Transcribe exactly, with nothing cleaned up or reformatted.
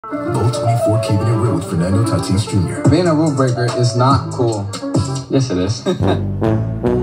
Bolt twenty-four, keeping it real with Fernando Tatis Junior Being a rule breaker is not cool. Yes, it is.